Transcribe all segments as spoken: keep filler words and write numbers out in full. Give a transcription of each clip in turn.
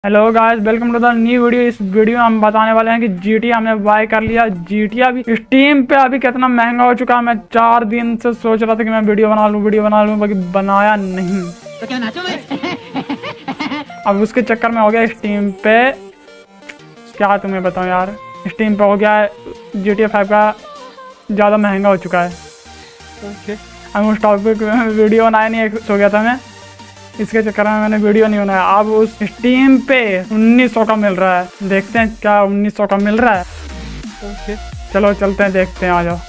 Hello guys, welcome to the new video. इस video में हम बताने वाले हैं कि जीटीए हमने बाय कर लिया। जीटीए अभी स्टीम पे अभी कितना महंगा हो चुका है। मैं चार दिन से सोच रहा था कि मैं वीडियो बना लूं वीडियो बना लूं बाकी बनाया नहीं। तो क्या नाचो मैं? अब उसके चक्कर में हो गया स्टीम पे, क्या तुम्हें बताऊं यार, स्टीम पे हो गया है जीटीए फाइव का ज़्यादा महंगा हो चुका है। ओके, अब उस टॉपिक में वीडियो बनाया नहीं, सो गया था मैं, इसके चक्कर में मैंने वीडियो नहीं बनाया। अब उस स्टीम पे उन्नीस सौ का मिल रहा है। देखते हैं क्या उन्नीस सौ का मिल रहा है। ओके चलो चलते हैं, देखते हैं। आ जाओ,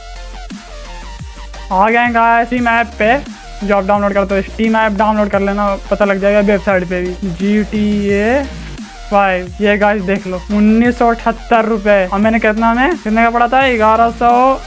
आ गए गाइस स्टीम ऐप पे। जो आप डाउनलोड करते हो स्टीम ऐप डाउनलोड कर लेना, पता लग जाएगा वेबसाइट पे भी। जी टी ए फाइव ये गाइस देख लो, उन्नीस सौ अठहत्तर रुपये। और मैंने कितना में कितने का पड़ा था? ग्यारह सौ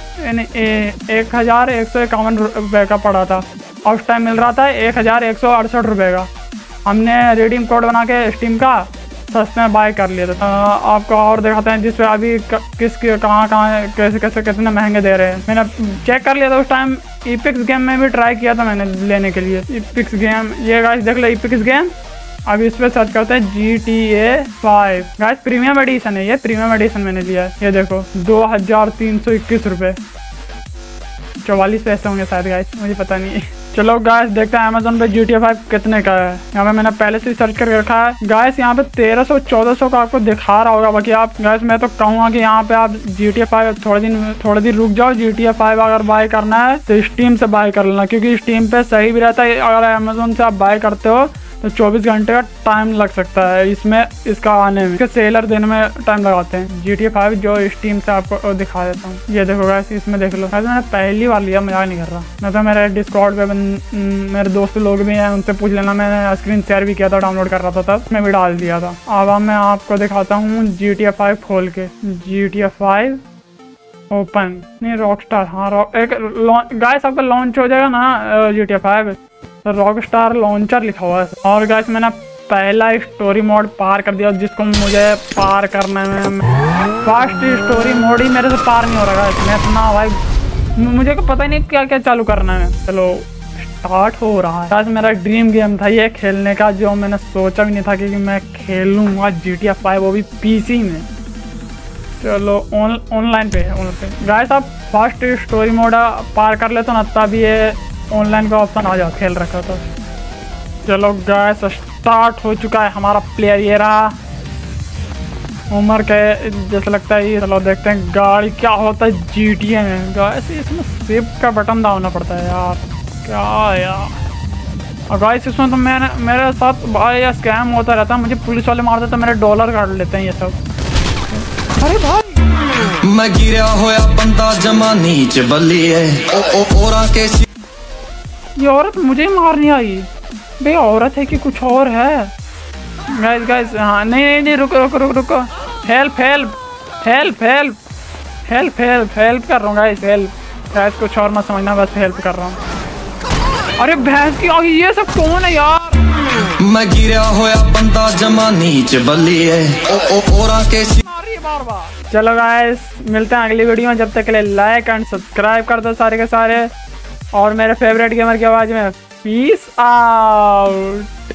एक हजार एक सौ इक्यावन रुपये का पड़ा था। और उस टाइम मिल रहा था एक हज़ार एक सौ अड़सठ रुपये का। हमने रिडीम कोड बना के स्टीम का सस्ते में बाय कर लिया था। आपको और दिखाते हैं जिस पे अभी किस कहाँ कहाँ कैसे कैसे कितने महंगे दे रहे हैं। मैंने चेक कर लिया था उस टाइम। इपिक्स गेम में भी ट्राई किया था मैंने लेने के लिए। इपिक्स गेम ये गाइस देख लो, इपिक्स गेम। अब इस पर सर्च करते हैं G T A five. Guys premium edition है ये, प्रीमियम एडिशन मैंने लिया है। ये देखो दो हज़ार तीन सौ इक्कीस रुपये, चौवालीस पैसे होंगे शायद गाइस, मुझे पता नहीं। चलो गाइस देखते हैं अमेजोन पे जी टी ए फाइव कितने का है। यहाँ पे मैंने पहले से सर्च करके रखा है गाइस। यहाँ पे तेरह सौ चौदह सौ का आपको दिखा रहा होगा। बाकी आप गाइस मैं तो कहूँगा कि यहाँ पे आप जी टी ए फाइव थोड़े दिन थोड़े दिन रुक जाओ। जी टी ए फाइव अगर बाय करना है तो स्टीम से बाय कर लेना, क्योंकि स्टीम पे सही भी रहता है। अगर अमेजोन से आप बाय करते हो तो चौबीस घंटे का टाइम लग सकता है इसमें, इसका आने में। इसके सेलर देने में टाइम लगाते हैं। जी टी ए फाइव जो स्टीम से आपको दिखा देता हूँ। ये देखो गाइस, इसमें देख लो। मैंने पहली बार लिया, मजाक नहीं कर रहा। मैं तो मेरे डिस्कॉर्ड पे मेरे दोस्त लोग भी हैं, उनसे पूछ लेना। मैंने स्क्रीन शेयर भी किया था, डाउनलोड कर रहा था तब, मैं भी डाल दिया था। अब मैं आपको दिखाता हूँ जी टी ए फाइव खोल के। G T A five open नहीं, रॉक स्टार। हाँ रॉक एक गाइस आपका लॉन्च हो जाएगा ना G T A five, Rockstar launcher लिखा हुआ है। और गाइस मैंने पहला स्टोरी मोड पार कर दिया, जिसको मुझे पार करने में फास्ट स्टोरी मोड ही मेरे से पार नहीं हो रहा है। मैं इतना भाई मुझे को पता ही नहीं क्या क्या चालू करना है। चलो स्टार्ट हो रहा है। गाइस मेरा ड्रीम गेम था ये खेलने का, जो मैंने सोचा भी नहीं था कि मैं खेलूँगा जी टी ए फाइव, वो भी पीसी में। चलो ऑनलाइन पे है, ऑनलाइन पे गाइस आप फास्ट स्टोरी मोड पार कर ले तो ना, तभी ये ऑनलाइन का ऑप्शन आ जाओ। खेल रखा था। चलो गाइस स्टार्ट हो चुका है हमारा प्लेयर। ये रहा उम्र के जैसे लगता है ये। चलो देखते हैं गाड़ी क्या होता है जीटीए में। गाइस इसमें शिफ्ट का बटन दबाना पड़ता है यार, क्या यार। और गाइस इसमें तो मैंने मेरे साथ भाई या स्कैम होता रहता है। मुझे पुलिस वाले मारते तो मेरे डॉलर काट लेते हैं ये सब। अरे भाई मैं गिरा होया बंदा जमा नीच बल्लिए ओ ओ ओरा के। ये औरत मुझे मारनी आई बे, औरत है कि कुछ और है? गाइस गाइस हाँ नहीं नहीं नहीं रुको रुको रुको रुको। Help help help help help help help कर रहा हूँ गाइस, हेल्प। गाइस कुछ और मत समझना, बस हेल्प कर रहा हूँ। अरे भैंस की आगे, ये सब कौन है यार? मैं गिरा होया बंदा जमा नीच बल्लिए ओ ओ ओरा के। बार बार चलो गाइस मिलते हैं अगली वीडियो में। जब तक के लिए लाइक एंड सब्सक्राइब कर दो सारे के सारे। और मेरे फेवरेट गेमर की आवाज में पीस आउट।